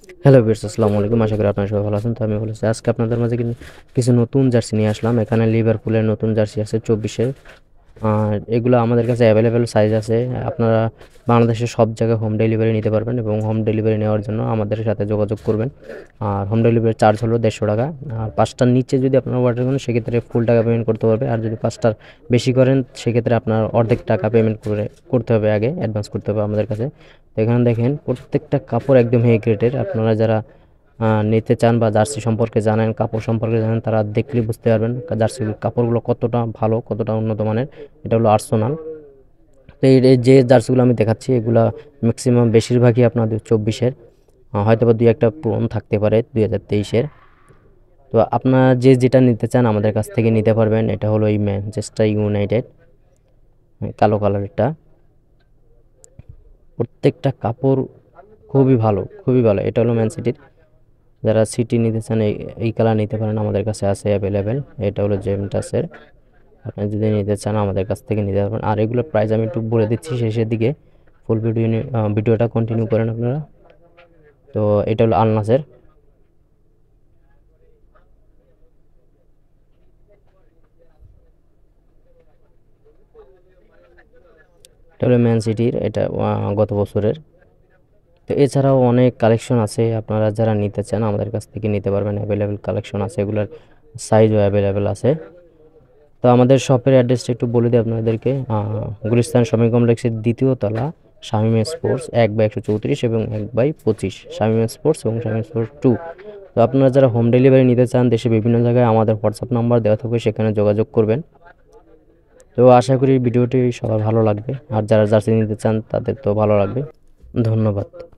Hello viewers, আসসালামু আলাইকুম। আশা করি আপনারা সবাই ভালো আছেন। তো আমি বলেছি আজকে আপনাদের মাঝে কিছু নতুন জার্সি নিয়ে আসলাম। এখানে লিভারপুলের নতুন জার্সি আছে 24-এর। আর এগুলো আমাদের কাছে অ্যাভেলেবেল সাইজ আছে। আপনারা বাংলাদেশের সব জায়গায় হোম ডেলিভারি নিতে পারবেন এবং হোম ডেলিভারি নেওয়ার জন্য আমাদের সাথে যোগাযোগ করবেন। আর হোম ডেলিভারি চার্জ হলো 150 টাকা। আর 5টার নিচে যদি আপনারা অর্ডার করেন সেক্ষেত্রে ফুল টাকা পেমেন্ট করতে হবে। আর যদি 5টার বেশি করেন সেক্ষেত্রে আপনার অর্ধেক টাকা পেমেন্ট করতে হবে, আগে অ্যাডভান্স করতে হবে আমাদের কাছে। তো এখানে দেখেন প্রত্যেকটা কাপড় একদম হেই গ্রেডের। আপনারা যারা নিতে চান বা জার্সি সম্পর্কে জানেন, কাপড় সম্পর্কে জানেন, তারা দেখলে বুঝতে পারবেন জার্সির কাপড়গুলো কতটা ভালো, কতটা উন্নত মানের। এটা হলো আর্সেনাল। তো এই যে জার্সিগুলো আমি দেখাচ্ছি এগুলা ম্যাক্সিমাম বেশিরভাগই আপনাদের 24-এর। হয়তো বা দুই একটা পুরনো থাকতে পারে 2023-এর। তো আপনারা যে যেটা নিতে চান আমাদের কাছ থেকে নিতে পারবেন। এটা হলো এই ম্যানচেস্টার ইউনাইটেড, কালো কালারটা। প্রত্যেকটা কাপড় খুবই ভালো, খুবই ভালো। এটা হলো ম্যান সিটির। যারা সিটি নিতে চান এই কালার নিতে পারেন, আমাদের কাছে আছে অ্যাভেলেবেল। এটা হলো জেমটাসের। আপনি যদি নিতে চান আমাদের কাছ থেকে নিতে পারবেন। আর এগুলোর প্রাইস আমি একটু বলে দিচ্ছি শেষের দিকে। ফুল ভিডিওটা কন্টিনিউ করেন আপনারা। তো এটা হলো আলনাসের। এটা হলো ম্যান সিটির, এটা গত বছরের। তো এছাড়াও অনেক কালেকশন আছে, আপনারা যারা নিতে চান আমাদের কাছ থেকে নিতে পারবেন। অ্যাভেলেবেল কালেকশন আছে, এগুলোর সাইজও অ্যাভেলেবেল আছে। তো আমাদের শপের অ্যাড্রেসটা একটু বলে দিই আপনাদেরকে। গুলিস্তান শপিং কমপ্লেক্সের দ্বিতীয় তলা, শামীম স্পোর্টস 1/134 এবং 1/25, শামীম স্পোর্টস এবং শামীম স্পোর্টস 2। তো আপনারা যারা হোম ডেলিভারি নিতে চান দেশে বিভিন্ন জায়গায়, আমাদের হোয়াটসঅ্যাপ নাম্বার দেওয়া থাকবে, সেখানে যোগাযোগ করবেন। তো আশা করি ভিডিওটি সবার ভালো লাগবে। আর যারা জার্সি নিতে চান তাদের তো ভালো লাগবে। ধন্যবাদ।